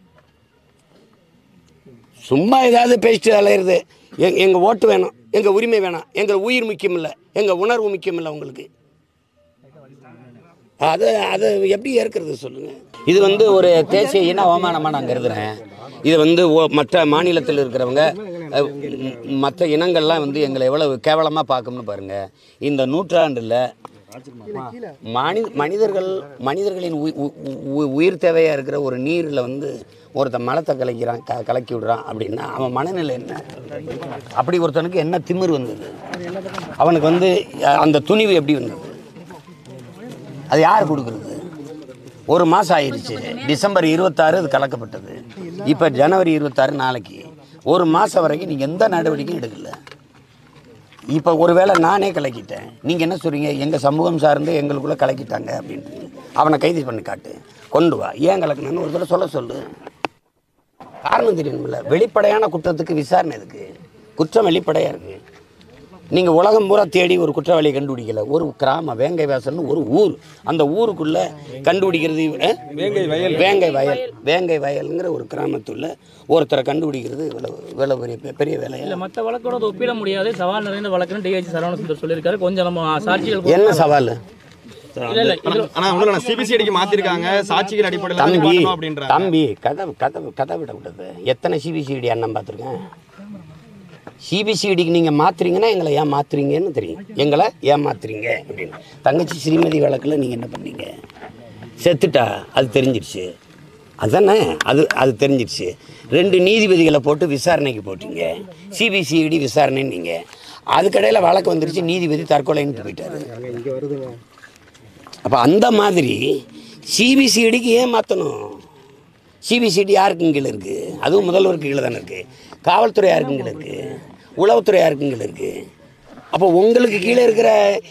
Speaker 1: சும்மா ஏதாவது பேசிட்டு அலையிறது. எங் எங்கள் ஓட்டு வேணும், எங்கள் உரிமை வேணாம், எங்கள் உயிர் முக்கியம் இல்லை, எங்கள் உணர்வு முக்கியம் இல்லை உங்களுக்கு. அது அது எப்படி ஏற்கிறது சொல்லுங்கள்? இது வந்து ஒரு தேசிய இன அவமானமாக நான் கருதுகிறேன். இது வந்து மற்ற மாநிலத்தில் இருக்கிறவங்க மற்ற இனங்கள்லாம் வந்து எங்களை எவ்வளவு கேவலமாக பார்க்கும்னு பாருங்கள். இந்த நூற்றாண்டில் மனி மனிதர்கள் மனிதர்களின் உயிர் தேவையாக இருக்கிற ஒரு நீரில் வந்து ஒருத்தன் மலத்தை கலைக்கிறான், க கலக்கி விடுறான் அப்படின்னா அவன் மனநிலை என்ன? அப்படி ஒருத்தனுக்கு என்ன திமிர் வந்தது? அவனுக்கு வந்து அந்த துணிவு எப்படி வந்தது? அது யார் கொடுக்குறது? ஒரு மாதம் ஆயிடுச்சு, டிசம்பர் இருபத்தாறு அது கலக்கப்பட்டது, இப்போ ஜனவரி இருபத்தாறு நாளைக்கு. ஒரு மாதம் வரைக்கும் நீங்கள் எந்த நடவடிக்கையும் எடுக்கலை. இப்போ ஒருவேளை நானே கலக்கிட்டேன், நீங்கள் என்ன சொல்கிறீங்க? எங்கள் சமூகம் சார்ந்து எங்களுக்குள்ளே கலக்கிட்டாங்க அப்படின்ட்டு. அவனை கைது பண்ணி காட்டு, கொண்டு வா. ஏன் கலக்கணுன்னு ஒரு தடவை சொல்ல சொல்லு, காரணம் தெரியணும்ல. வெளிப்படையான குற்றத்துக்கு விசாரணை இருக்குது, குற்றம் வெளிப்படையாக இருக்குது. நீங்கள் உலகம் பூரா தேடி ஒரு குற்றவாளியை கண்டுபிடிக்கல. ஒரு கிராமம் வேங்கை வாசல்னு ஒரு ஊர், அந்த ஊருக்குள்ளே கண்டுபிடிக்கிறது வேங்கை வயல் வேங்கை வயல் வேங்கை வயலுங்கிற ஒரு கிராமத்துள்ள ஒருத்தரை கண்டுபிடிக்கிறது இவ்வளவு இவ்வளவு பெரிய பெரிய வேலை இல்லை.
Speaker 8: மற்ற வழக்கோட ஒப்பிட முடியாது, சவால் நிறைந்த வழக்குன்னு டிஐஜி சரவண சுந்தர் சொல்லியிருக்காரு. கொஞ்சம் நம்ம சாட்சிகள்
Speaker 1: என்ன சவால்?
Speaker 11: சிபிசிஐடிக்கு மாத்திருக்காங்க, சாட்சிகள் அடிப்படையில்
Speaker 1: தம்பி தம்பி கதை கதை கதை விட விட்டது. எத்தனை சிபிசிஐடி அண்ணன் பார்த்துருக்கேன். சிபிசிஐடிக்கு நீங்கள் மாற்றுறீங்கன்னா எங்களை ஏன் மாற்றுறீங்கன்னு தெரியும், எங்களை ஏன் மாற்றுறீங்க அப்படின்னு. தங்கச்சி ஸ்ரீமதி வழக்கில் நீங்கள் என்ன பண்ணீங்க? செத்துட்டா அது தெரிஞ்சிருச்சு, அதுதானே? அது அது தெரிஞ்சிருச்சு. ரெண்டு நீதிபதிகளை போட்டு விசாரணைக்கு போட்டீங்க, சிபிசிஐடி விசாரணைன்னு நீங்கள். அதுக்கடையில் வழக்கு வந்துருச்சு, நீதிபதி தற்கொலைன்ட்டு போயிட்டாரு. அப்போ அந்த மாதிரி சிபிசிஐடிக்கு ஏன் மாற்றணும்? சிபிசிஐடி யாருக்கு கீழே இருக்குது? அதுவும் முதல்வருக்கு கீழே தானே இருக்குது. காவல்துறை யாருக்கு கீழே இருக்குது? உளவுத்துறை யாருக்கு கீழே இருக்குது? அப்போ உங்களுக்கு கீழே இருக்கிற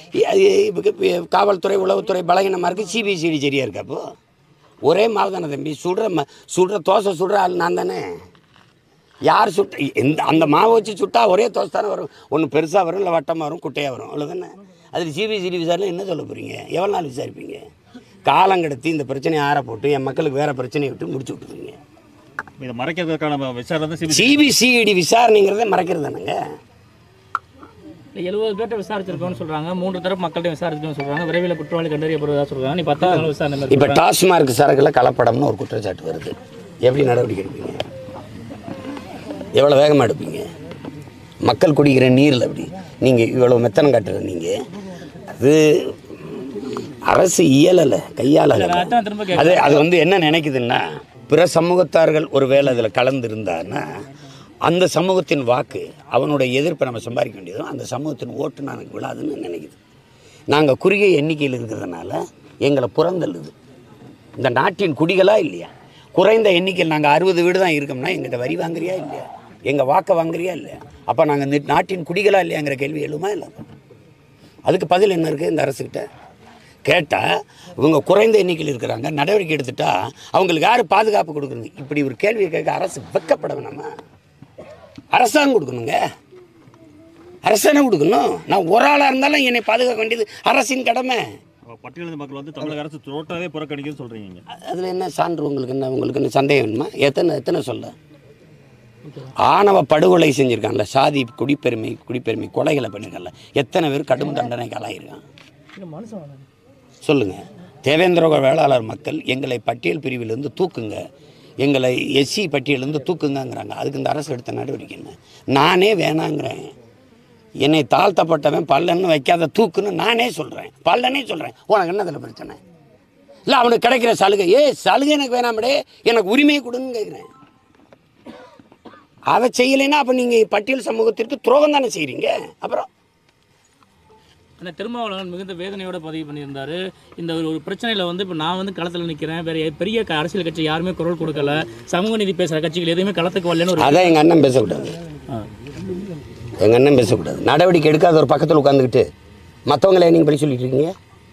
Speaker 1: காவல்துறை உளவுத்துறை பலகீனமாக இருக்குது, சிபிசிஐடி சரியாக இருக்கா? அப்போது ஒரே மாவு தானே தம்பி. சுடுற ம சுடுற தோசை சுடுற ஆள் நான் தானே. யார் சுட்ட எந்த அந்த மாவை வச்சு சுட்டா ஒரே தோசை தானே வரும். ஒன்று பெருசாக வரும், இல்லை வட்டமாக வரும், குட்டையாக வரும், அவ்வளோதானே. அதில் சிபிசிஐடி விசாரணை என்ன சொல்ல போகிறீங்க? எவ்வளோ நாள் விசாரிப்பீங்க? காலம் கடத்தி இந்த பிரச்சனையை ஆற போட்டு என் மக்களுக்கு வேறு பிரச்சனையை விட்டு முடிச்சு விட்டுருவீங்க.
Speaker 5: இதை மறைக்கிறதுக்கான விசாரணை
Speaker 1: சிபிசிஐடி விசாரணைங்கிறத மறைக்கிறது தானுங்க.
Speaker 8: எழுபது பேர்ட்ட விசாரிச்சிருக்கோம்னு சொல்கிறாங்க, மூன்று தரப்பு மக்கள்கிட்ட விசாரிச்சிருக்கோம்னு சொல்கிறாங்க, விரைவில் குற்றவாளி கண்டறியப்படுவதா சொல்கிறாங்க. நீ பத்தாவது விசாரணை.
Speaker 1: இப்போ டாஸ்மார்க் சரக்கில் கலப்படம்னு ஒரு குற்றச்சாட்டு வருது, எப்படி நடவடிக்கை எடுப்பீங்க? எவ்வளோ வேகமாக எடுப்பீங்க? மக்கள் குடிக்கிற நீரில் எப்படி நீங்கள் இவ்வளோ மெத்தனம் காட்டுற நீங்கள்? அது அரசு இயலலை, கையாளலை. அது அது வந்து என்ன நினைக்குதுன்னா, பிற சமூகத்தார்கள் ஒரு வேளை அதில் கலந்துருந்தான்னா அந்த சமூகத்தின் வாக்கு, அவனுடைய எதிர்ப்பை நம்ம சம்பாதிக்க வேண்டியதும் அந்த சமூகத்தின் ஓட்டு எனக்கு விழாதுன்னு நினைக்குது. நாங்கள் குறுகிய எண்ணிக்கையில் இருக்கிறதுனால எங்களை புறந்தள்ளுது. இந்த நாட்டின் குடிகளாக இல்லையா? குறைந்த எண்ணிக்கையில் நாங்கள் அறுபது வீடு தான் இருக்கோம்னா எங்கிட்ட வரி வாங்குறியா இல்லையா? எங்கள் வாக்கை வாங்குறியா இல்லையா? அப்போ நாங்கள் இந்த நாட்டின் குடிகளாக இல்லையாங்கிற கேள்வி எழுமா இல்லை? அதுக்கு பதில் என்ன இருக்குது இந்த அரசுக்கிட்ட? கேட்டால் இவங்க குறைந்த எண்ணிக்கையில் இருக்கிறாங்க, நடவடிக்கை எடுத்துட்டா அவங்களுக்கு யார் பாதுகாப்பு கொடுக்குறது? இப்படி ஒரு கேள்வியை கேட்க அரசு வெட்கப்பட வேணாமா? அரசாங்கம் கொடுக்கணுங்க, அரசாணை கொடுக்கணும். நான் ஒரு ஆளாக இருந்தாலும் என்னை பாதுகாக்க வேண்டியது அரசின் கடமை.
Speaker 5: பட்டியலின மக்கள் வந்து தமிழக அரசு டோட்டலாகவே புறக்கணிக்குன்னு சொல்கிறீங்க.
Speaker 1: அதில் என்ன சான்று உங்களுக்கு? என்ன உங்களுக்கு என்ன சந்தேகம் வேணுமா? எத்தனை எத்தனை சொல்ல ஆணவ படுகொலை செஞ்சுருக்காங்கல்ல, சாதி குடிப்பெருமை குடிப்பெருமை கொலைகளை பண்ணியிருக்காங்கல்ல, எத்தனை பேர் கடும் தண்டனைக்கு ஆளாயிருக்கான் சொல்லுங்கள். தேவேந்திர வேளாளர் மக்கள் எங்களை பட்டியல் பிரிவிலிருந்து தூக்குங்க, எங்களை எஸ்சி பட்டியலிருந்து தூக்குங்கிறாங்க. அதுக்கு இந்த அரசு எடுத்த நடவடிக்கை என்ன? நானே வேணாங்கிறேன். என்னை தாழ்த்தப்பட்டவன் பல்லன்னு வைக்காத தூக்குன்னு நானே சொல்கிறேன், பல்லனே சொல்கிறேன். உனக்கு என்ன அதில் பிரச்சனை? இல்லை அவனுக்கு கிடைக்கிற சலுகை, ஏ சலுகை எனக்கு வேணாமடே, எனக்கு உரிமையை கொடுன்னு கேட்குறேன். அதை செய்யலைன்னா அப்போ நீங்கள் பட்டியல் சமூகத்திற்கு துரோகம் தானே செய்கிறீங்க. அப்புறம்
Speaker 8: அந்த திருமாவளவன் மிகுந்த வேதனையோட பதிவு பண்ணியிருந்தாரு. இந்த ஒரு ஒரு பிரச்சனையில் வந்து இப்போ நான் வந்து களத்தில் நிற்கிறேன், வேற பெரிய க- அரசியல் கட்சி யாருமே குரல் கொடுக்கல, சமூக நீதி பேசுகிற கட்சிகள் எதுவுமே களத்துக்கு வரலன்னு ஒரு
Speaker 1: அதான் எங்கள் அண்ணன் பேசக்கூடாது, எங்கள் அண்ணன் பேசக்கூடாது. நடவடிக்கை எடுக்காத ஒரு பக்கத்தில் உட்காந்துக்கிட்டு மற்றவங்கள நீங்கள் படி சொல்லிட்டு இருக்கீங்க.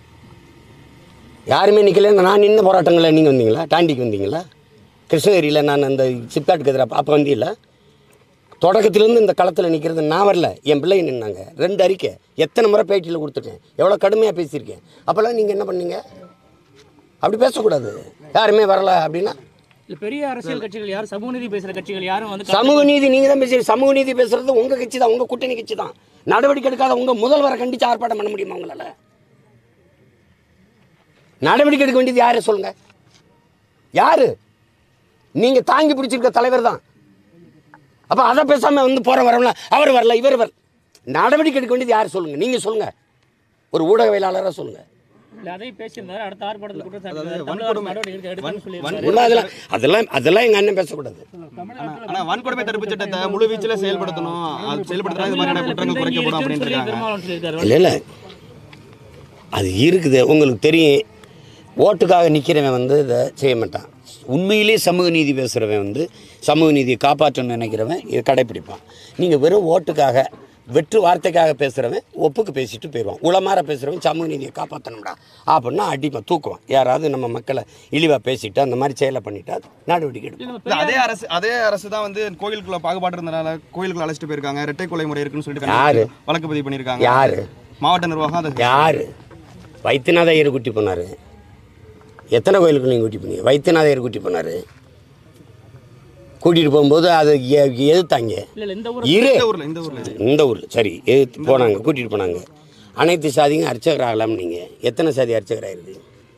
Speaker 1: யாருமே நிற்கலன்னு நான் நின்று போராட்டங்களில் நீங்கள் வந்தீங்களா? டாண்டிக்கு வந்தீங்களா? கிருஷ்ணகிரியில் நான் அந்த சிப்காட்டுக்கு எதிராக அப்போ வந்தீங்களா? தொடக்கத்திலேருந்து இந்த களத்தில் நிற்கிறது நான் வரல, என் பிள்ளைங்க நின்னாங்க. ரெண்டு அறிக்கை எத்தனை முறை பேட்டியில் கொடுத்துட்டேன், எவ்வளோ கடுமையாக பேசியிருக்கேன். அப்போல்லாம் நீங்கள் என்ன பண்ணீங்க? அப்படி பேசக்கூடாது. யாருமே வரல அப்படின்னா
Speaker 8: இல்லை பெரிய அரசியல் கட்சிகள் யாரும் சமூக நீதி பேசுகிற கட்சிகள் யாரும் வந்து
Speaker 1: சமூக நீதி நீங்கள் தான் பேசுறீங்க. சமூக நீதி பேசுறது உங்கள் கட்சி தான், உங்கள் கூட்டணி கட்சி தான். நடவடிக்கை எடுக்காத உங்கள் முதல்வரை கண்டித்து ஆர்ப்பாட்டம் பண்ண முடியுமா உங்களால்? நடவடிக்கை எடுக்க வேண்டியது யாரு சொல்லுங்க? யாரு? நீங்கள் தாங்கி பிடிச்சிருக்க தலைவர் தான். அப்போ அதை பேசாமல் வந்து போகிற வரல, அவர் வரல இவர் வரல. நடவடிக்கை எடுக்க வேண்டியது யார் சொல்லுங்கள்? நீங்கள் சொல்லுங்கள், ஒரு ஊடகவியலாளராக சொல்லுங்கள்.
Speaker 8: இல்லை அதையும் பேசியிருந்தாரு. அடுத்த ஆர்ப்பாட்டத்தில் குற்றச்சாட்டு தமிழக அரசு நடவடிக்கை எடுக்கணும்னு சொல்லியிருக்காரு.
Speaker 1: இல்லை, அதெல்லாம் அதெல்லாம் அதெல்லாம் எங்கள் அண்ணன் பேசக்கூடாது.
Speaker 11: ஆனால் வன்கொடுமை தடுப்பு சட்டத்தை முழு வீச்சில் செயல்படுத்தணும், அது செயல்படுத்தினா இது மாதிரியான குற்றங்கள் குறைக்கப்படும் அப்படின்னு இருக்காங்க.
Speaker 1: இல்லை இல்லை அது இருக்குது, உங்களுக்கு தெரியும். ஓட்டுக்காக நிற்கிறவன் வந்து இதை செய்ய மாட்டான். உண்மையிலே சமூக நீதி பேசுகிறவன் வந்து சமூக நீதியை காப்பாற்றணும்னு நினைக்கிறவன் இதை கடைப்பிடிப்பான். நீங்கள் வெறும் ஓட்டுக்காக வெற்று வார்த்தைக்காக பேசுகிறவன் ஒப்புக்கு பேசிட்டு போயிடுவான். உளமாற பேசுகிறவன் சமூக நீதியை காப்பாற்றணும்டா அப்படின்னா அடிப்பான், தூக்குவான். யாராவது நம்ம மக்களை இழிவாக பேசிட்டு அந்த மாதிரி செயலை பண்ணிட்டா நடவடிக்கை எடுக்கும்.
Speaker 11: அதே அரசு அதே அரசு தான் வந்து கோயிலுக்குள்ள பாகுபாடு இருந்தனால கோயிலுக்குள்ள அழைச்சிட்டு போயிருக்காங்க, இரட்டை கொலை முறை இருக்குன்னு சொல்லிட்டு
Speaker 1: யாரு
Speaker 11: வழக்கு பதிவு பண்ணியிருக்காங்க.
Speaker 1: யாரு?
Speaker 11: மாவட்ட நிர்வாகம்.
Speaker 1: யாரு? வைத்தியநாத ஐயர் கூட்டி போனார். எத்தனை கோயிலுக்கு நீங்கள் கூட்டி போனீங்க? வைத்தியநாத ஐயர் கூட்டி போனார். கூட்டிகிட்டு போகும்போது அது எதிர்த்தாங்க. இரு இந்த ஊரில் சரி எதிர்த்து போனாங்க, கூட்டிகிட்டு போனாங்க. அனைத்து சாதியும் அர்ச்சகர் ஆகலாம். நீங்கள் எத்தனை சாதி அர்ச்சகராக இருக்குது?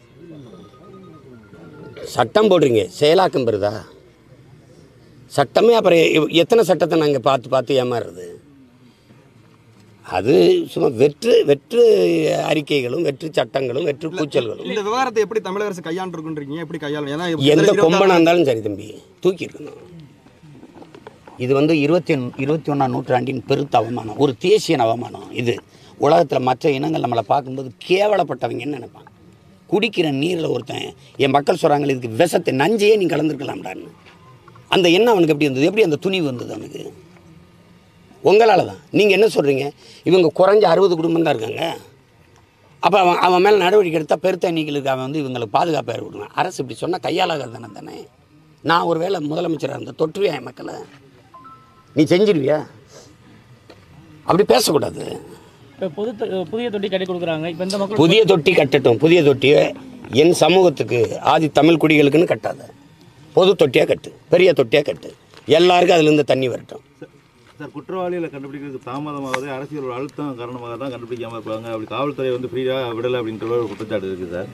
Speaker 1: சட்டம் போடுறீங்க, செயலாக்கம் பெறுதா சட்டமே? அப்புறம் எத்தனை சட்டத்தை நாங்கள் பார்த்து பார்த்து ஏமாறுறது? அது சும்மா வெற்று வெற்று அறிக்கைகளும் வெற்று சட்டங்களும் வெற்று கூச்சல்களும்.
Speaker 11: இந்த விவகாரத்தை எப்படி தமிழக அரசு கையாண்டுருக்குன்றீங்க? எப்படி கையாளும்? ஏன்னா
Speaker 1: எந்த கொம்பனாக இருந்தாலும் சரி தம்பி தூக்கி இருக்கணும். இது வந்து இருபத்தி இருபத்தி ஒன்றாம் நூற்றாண்டின் பெருத்த அவமானம், ஒரு தேசிய அவமானம். இது உலகத்தில் மற்ற இனங்கள் நம்மளை பார்க்கும்போது கேவலப்பட்டவங்கன்னு நினைப்பாங்க. குடிக்கிற நீரில் ஒருத்தன் என் மக்கள் சொல்கிறாங்க இதுக்கு விஷத்தை நஞ்சையே நீ கலந்துருக்கலாம்டான்னு. அந்த எண்ணம் அவனுக்கு எப்படி இருந்தது? எப்படி அந்த துணிவு வந்தது அவனுக்கு? உங்களால் தான். நீங்கள் என்ன சொல்கிறீங்க? இவங்க குறைஞ்ச அறுபது குடும்பம் தான் இருக்காங்க. அப்போ அவன் அவன் மேலே நடவடிக்கை எடுத்தால் பெருத்த எண்ணிக்கைகளுக்கு அவன் வந்து இவங்களுக்கு பாதுகாப்பாக இருக்கணும். அரசு இப்படி சொன்னால் கையாளாக தானே தானே. நான் ஒரு வேளை முதலமைச்சராக இருந்த தொற்றுவியா என் மக்களை? நீ செஞ்சிருவியா? அப்படி பேசக்கூடாது.
Speaker 8: இப்போ புது புதிய தொட்டி கட்டி கொடுக்குறாங்க. இப்போ இந்த மக்கள்
Speaker 1: புதிய தொட்டி கட்டட்டும். புதிய தொட்டியை என் சமூகத்துக்கு ஆதி தமிழ் குடிகளுக்குன்னு கட்டாத, பொது தொட்டியாக கட்டு, பெரிய தொட்டியாக கட்டு, எல்லாருக்கும் அதுலேருந்து தண்ணி வரட்டும்.
Speaker 12: சார், குற்றவாளிகளை கண்டுபிடிக்கிறதுக்கு தாமதமாவது அரசியல் ஒரு அழுத்தம் காரணமாக தான் கண்டுபிடிக்காமல் இருப்பாங்க. அப்படி காவல்துறை வந்து ஃப்ரீயாக விடலை அப்படின்ற ஒரு குற்றச்சாட்டு இருக்குது சார்.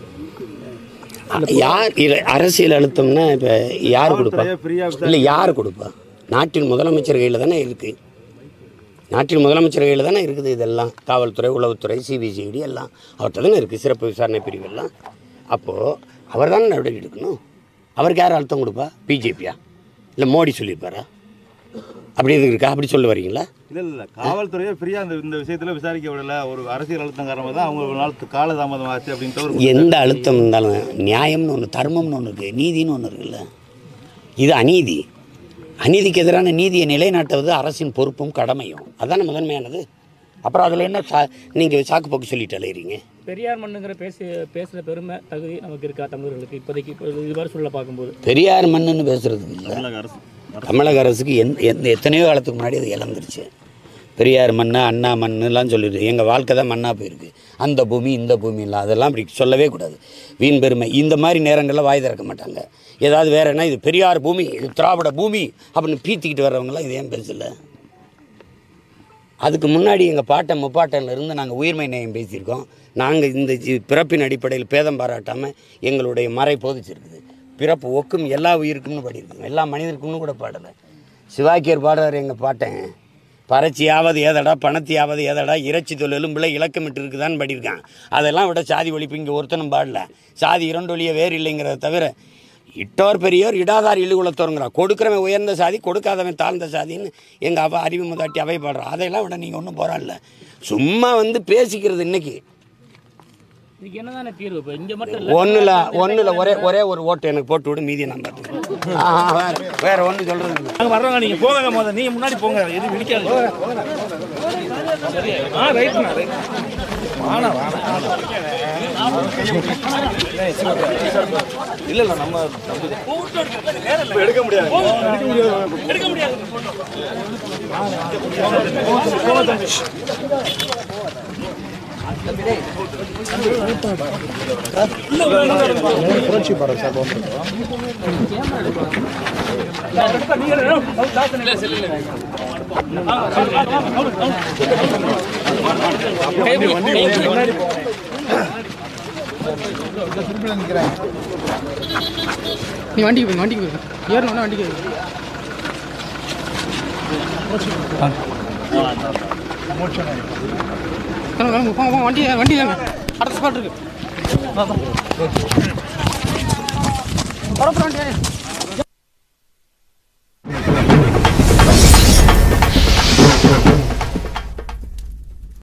Speaker 1: யார் அரசியல் அழுத்தம்னா இப்போ யார் கொடுப்பா? இல்லை யார் கொடுப்பா? நாட்டின் முதலமைச்சர் கையில் தானே இருக்குது. நாட்டின் முதலமைச்சர் கையில் தானே இருக்குது. இதெல்லாம் காவல்துறை, உளவுத்துறை, சிபிசிஐடி எல்லாம் அவர்கிட்ட தானே இருக்குது. சிறப்பு விசாரணை பிரிவு எல்லாம். அப்போது அவர் தானே நடவடிக்கை எடுக்கணும். அவருக்கு யார் அழுத்தம் கொடுப்பா? பிஜேபியா? இல்லை மோடி சொல்லியிருப்பாரா? அப்படி எதுக்கு இருக்கா? அப்படி சொல்ல வரீங்களா?
Speaker 12: இல்லை இல்லை காவல்துறையை ஃப்ரீயாக அந்த இந்த விஷயத்தில் விசாரிக்க விடலை, ஒரு அரசியல் அழுத்தம் காரணமாக தான் அவங்க ஒரு நாள் காலதாமதம் ஆச்சு அப்படின்ற ஒரு.
Speaker 1: எந்த அழுத்தம் இருந்தாலும் நியாயம்னு ஒன்று, தர்மம்னு ஒன்று இருக்குது, நீதினு ஒன்று இருக்குல்ல. இது அநீதி. அநீதிக்கு எதிரான நீதியை நிலைநாட்டுவது அரசின் பொறுப்பும் கடமையும். அதுதானே முதன்மையானது. அப்புறம் அதில் என்ன சா நீங்கள் சாக்கு போக்கு சொல்லிட்டு அலையிறீங்க?
Speaker 8: பெரியார் மண்ணுங்கிற பேசி பேசுகிற பெருமை தகுதி நமக்கு இருக்கா தமிழர்களுக்கு இப்போதைக்கு? இது மாதிரி சொல்ல பார்க்கும்போது
Speaker 1: பெரியார் மண்ணுன்னு பேசுகிறதுக்கு இல்லை. தமிழக அரசுக்கு எந் எந்த எத்தனையோ காலத்துக்கு முன்னாடி அது இழந்துருச்சு. பெரியார் மண்ணு, அண்ணா மண்ணுலாம் சொல்லிட்டு எங்கள் வாழ்க்கை தான் மண்ணாக போயிருக்கு. அந்த பூமி இந்த பூமி இல்லை, அதெல்லாம் அப்படி சொல்லவே கூடாது. வீண் பெருமை. இந்த மாதிரி நேரங்களில் வாய் திறக்க மாட்டாங்க. ஏதாவது வேறு என்ன, இது பெரியார் பூமி, இது திராவிட பூமி அப்படின்னு பீத்திக்கிட்டு வர்றவங்களாம் இது ஏன் பேசலை? அதுக்கு முன்னாடி எங்கள் பாட்டன் முப்பாட்டன்லேருந்து நாங்கள் உயிர்மை நேயம் பேசியிருக்கோம். நாங்கள் இந்த பிறப்பின் அடிப்படையில் பேதம் பாராட்டாமல் எங்களுடைய மறை போதிச்சிருக்குது. பிறப்பு ஒக்கும் எல்லா உயிருக்கும்னு பாடியிருக்கோம், எல்லா மனிதருக்கும்னு கூட பாடலை. சிவாக்கியர் பாடுறார் எங்கள் பாட்டன், பறச்சியாவது ஏதடா பணத்தியாவது ஏதடா இறைச்சி தொழிலும் பிள்ளை இலக்கமிட்டு இருக்குதான்னு படியிருக்கான். அதெல்லாம் விட சாதி ஒழிப்பு இங்கே ஒருத்தனும் பாடல. சாதி இரண்டொழிய வேறு இல்லைங்கிறத தவிர இட்டோர் பெரியோர் இடாதார் இழுகுலத்தோருங்கிறான். கொடுக்குறவன் உயர்ந்த சாதி, கொடுக்காதவன் தாழ்ந்த சாதின்னு எங்கள் அவ அறிவு முதாட்டி அவை பாடுறான். அதையெல்லாம் விட நீங்கள் ஒன்றும் போராடல. சும்மா வந்து பேசிக்கிறது இன்னைக்கு ஒன்றுல ஒன்றுல ஒரே ஒரே ஒரு ஓட்டு எனக்கு போட்டு விடு, மீதியை நான் பார்த்துக்கிறேன். வேற ஒன்றும் சொல்கிறது
Speaker 7: நாங்கள் வர்றோங்க, நீங்கள் போங்க போத நீங்கள் முன்னாடி போங்க, எதுவும் விழிக்காது. ஆ ரைட்டுண்ணா ரைட் வாணா வாணா இல்லை இல்லை நம்ம எடுக்க முடியாது எடுக்க முடியாது
Speaker 2: புரட்சி பாருங்க சார்.
Speaker 13: நீ வண்டிக்கு போய் வண்டிக்கு போய் ஏறணும் வண்டிக்கு வண்டி வண்டி அடுத்த ஸ்பாட் இருக்கு.